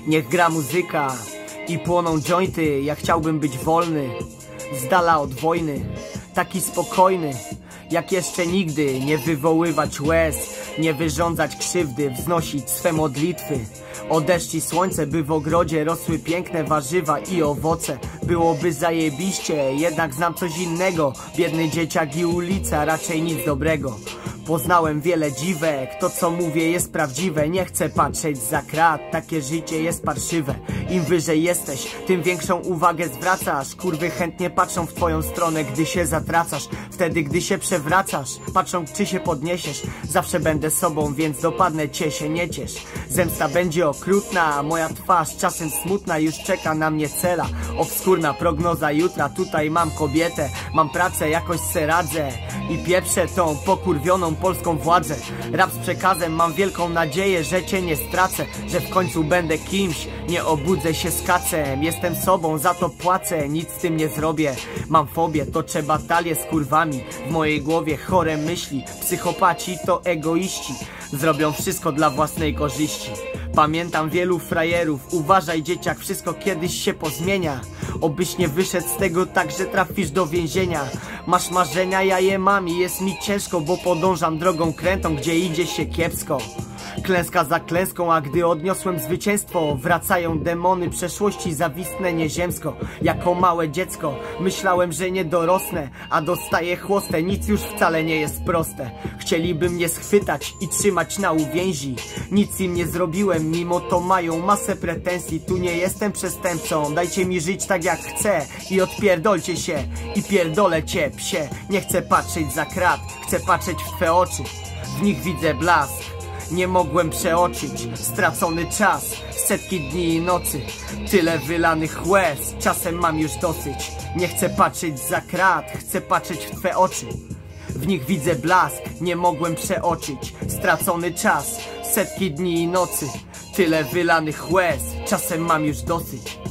Niech gra muzyka i płoną jointy. Ja chciałbym być wolny, z dala od wojny, taki spokojny jak jeszcze nigdy. Nie wywoływać łez, nie wyrządzać krzywdy, wznosić swe modlitwy o deszcz i słońce, by w ogrodzie rosły piękne warzywa i owoce. Byłoby zajebiście, jednak znam coś innego. Biedny dzieciak i ulica, raczej nic dobrego. Poznałem wiele dziwek, to co mówię jest prawdziwe. Nie chcę patrzeć za krat, takie życie jest parszywe. Im wyżej jesteś, tym większą uwagę zwracasz. Kurwy chętnie patrzą w twoją stronę, gdy się zatracasz. Wtedy gdy się przewracasz, patrzą czy się podniesiesz. Zawsze będę sobą, więc dopadnę cię, się nie ciesz. Zemsta będzie okrutna, moja twarz czasem smutna. Już czeka na mnie cela, obskurna prognoza jutra. Tutaj mam kobietę, mam pracę, jakoś se radzę i pieprzę tą pokurwioną polską władzę. Rap z przekazem, mam wielką nadzieję, że cię nie stracę, że w końcu będę kimś, nie obudzę się z kacem. Jestem sobą, za to płacę, nic z tym nie zrobię. Mam fobię, to trzeba talię z kurwami. W mojej głowie chore myśli, psychopaci to egoiści. Zrobią wszystko dla własnej korzyści. Pamiętam wielu frajerów, uważaj dzieciak, wszystko kiedyś się pozmienia. Obyś nie wyszedł z tego tak, że trafisz do więzienia. Masz marzenia, ja je mam i jest mi ciężko, bo podążam drogą krętą, gdzie idzie się kiepsko. Klęska za klęską, a gdy odniosłem zwycięstwo, wracają demony przeszłości, zawisnę nieziemsko. Jako małe dziecko myślałem, że nie dorosnę, a dostaję chłostę, nic już wcale nie jest proste. Chcieliby mnie schwytać i trzymać na uwięzi. Nic im nie zrobiłem, mimo to mają masę pretensji. Tu nie jestem przestępcą, dajcie mi żyć tak jak chcę i odpierdolcie się i pierdolę cię, psie. Nie chcę patrzeć za krat, chcę patrzeć w twe oczy. W nich widzę blask, nie mogłem przeoczyć. Stracony czas, setki dni i nocy, tyle wylanych łez, czasem mam już dosyć. Nie chcę patrzeć za krat, chcę patrzeć w twe oczy. W nich widzę blask, nie mogłem przeoczyć. Stracony czas, setki dni i nocy, tyle wylanych łez, czasem mam już dosyć.